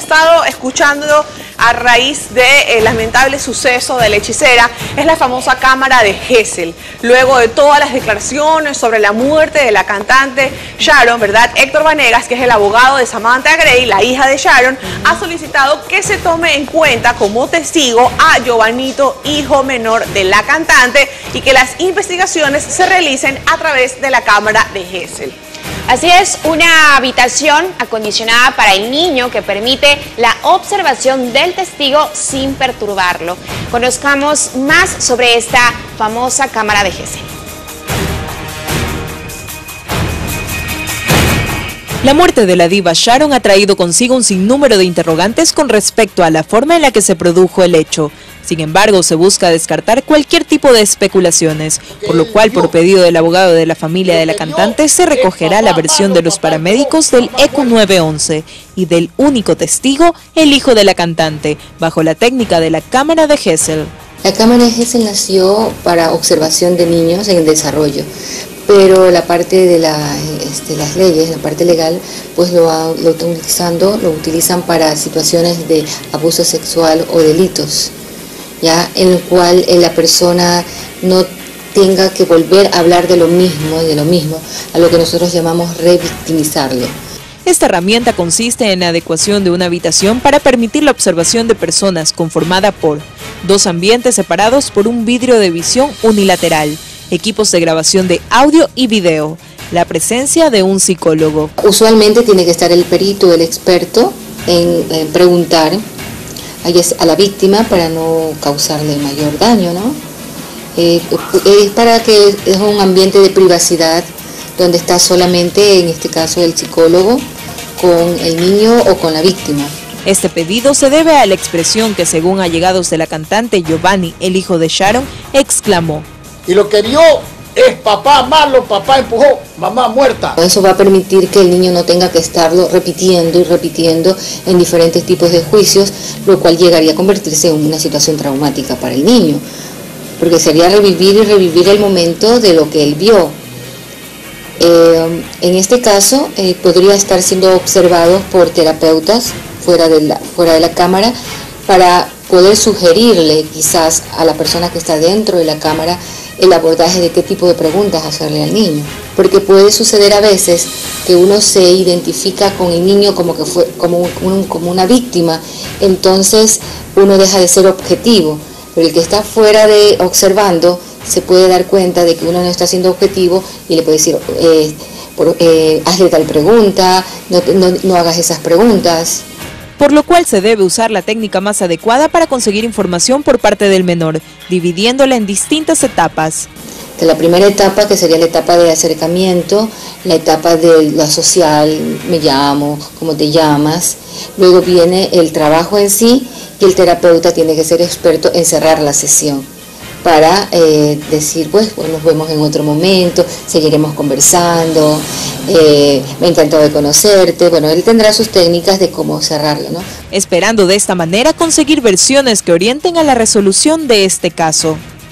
estado escuchando a raíz del lamentable suceso de la hechicera es la famosa cámara de Gesell. Luego de todas las declaraciones sobre la muerte de la cantante Sharon, ¿verdad? Héctor Vanegas, que es el abogado de Samantha Gray, la hija de Sharon, ha solicitado que se tome en cuenta como testigo a Giovanito, hijo menor de la cantante, y que las investigaciones se realicen a través de la cámara de Gesell. Así es, una habitación acondicionada para el niño que permite la observación del testigo sin perturbarlo. Conozcamos más sobre esta famosa cámara de Gesell. La muerte de la diva Sharon ha traído consigo un sinnúmero de interrogantes con respecto a la forma en la que se produjo el hecho. Sin embargo, se busca descartar cualquier tipo de especulaciones, por lo cual, por pedido del abogado de la familia de la cantante, se recogerá la versión de los paramédicos del ECU 911 y del único testigo, el hijo de la cantante, bajo la técnica de la cámara de Gesell. La cámara de Gesell nació para observación de niños en desarrollo, pero la parte de las leyes, la parte legal, pues lo utilizan para situaciones de abuso sexual o delitos, ya en el cual la persona no tenga que volver a hablar de lo mismo, a lo que nosotros llamamos revictimizarlo. Esta herramienta consiste en la adecuación de una habitación para permitir la observación de personas conformada por 2 ambientes separados por un vidrio de visión unilateral, equipos de grabación de audio y video, la presencia de un psicólogo. Usualmente tiene que estar el perito, el experto, en preguntar a la víctima para no causarle mayor daño, ¿no? Es para que es un ambiente de privacidad donde está solamente, en este caso, el psicólogo con el niño o con la víctima. Este pedido se debe a la expresión que, según allegados de la cantante, Giovanni, el hijo de Sharon, exclamó: "Y lo que vio es papá malo, papá empujó, mamá muerta". Eso va a permitir que el niño no tenga que estarlo repitiendo y repitiendo en diferentes tipos de juicios, lo cual llegaría a convertirse en una situación traumática para el niño, porque sería revivir y revivir el momento de lo que él vio. En este caso, podría estar siendo observado por terapeutas fuera de la cámara para poder sugerirle quizás a la persona que está dentro de la cámara el abordaje de qué tipo de preguntas hacerle al niño, porque puede suceder a veces que uno se identifica con el niño como que fue como una víctima, entonces uno deja de ser objetivo, pero el que está fuera de observando se puede dar cuenta de que uno no está siendo objetivo y le puede decir hazle tal pregunta, no hagas esas preguntas. Por lo cual se debe usar la técnica más adecuada para conseguir información por parte del menor, dividiéndola en distintas etapas. La primera etapa, que sería la etapa de acercamiento, la etapa de la social, me llamo, cómo te llamas. Luego viene el trabajo en sí y el terapeuta tiene que ser experto en cerrar la sesión para decir, pues nos vemos en otro momento, seguiremos conversando, me ha encantado de conocerte. Bueno, él tendrá sus técnicas de cómo cerrarlo, ¿no? Esperando de esta manera conseguir versiones que orienten a la resolución de este caso.